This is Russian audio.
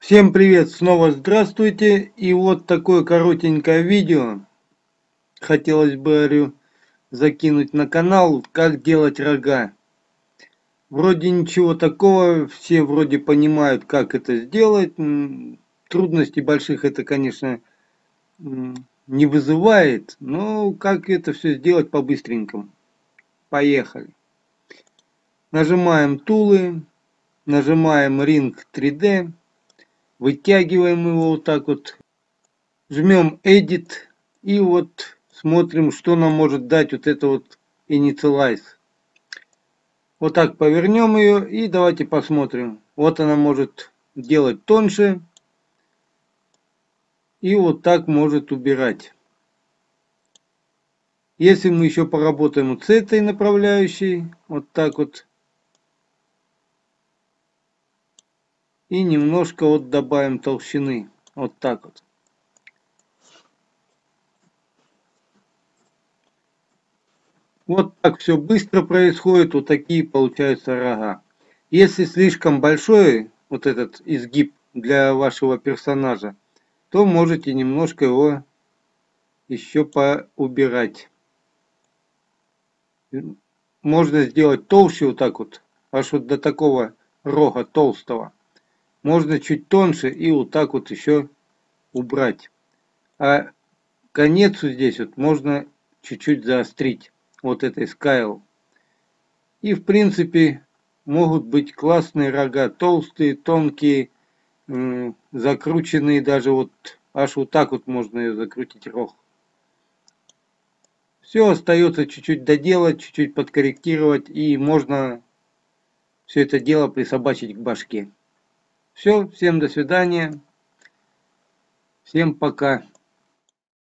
Всем привет, снова здравствуйте. И вот такое коротенькое видео хотелось бы, говорю, закинуть на канал, как делать рога. Вроде ничего такого, все вроде понимают, как это сделать. Трудностей больших это, конечно, не вызывает, но как это все сделать по-быстренькому. Поехали. Нажимаем тулы, нажимаем Ring 3D, вытягиваем его вот так вот. Жмем Edit и вот смотрим, что нам может дать вот это вот Initialize. Вот так повернем ее и давайте посмотрим. Вот она может делать тоньше и вот так может убирать. Если мы еще поработаем вот с этой направляющей, вот так вот, и немножко вот добавим толщины, вот так вот. Вот так все быстро происходит, вот такие получаются рога. Если слишком большой вот этот изгиб для вашего персонажа, то можете немножко его еще поубирать. Можно сделать толще вот так вот, аж вот до такого рога толстого. Можно чуть тоньше и вот так вот еще убрать. А конец вот здесь вот можно чуть-чуть заострить вот этой скайл. И в принципе могут быть классные рога, толстые, тонкие, закрученные, даже вот аж вот так вот можно ее закрутить рог. Все остается чуть-чуть доделать, чуть-чуть подкорректировать, и можно все это дело присобачить к башке. Все, всем до свидания, всем пока.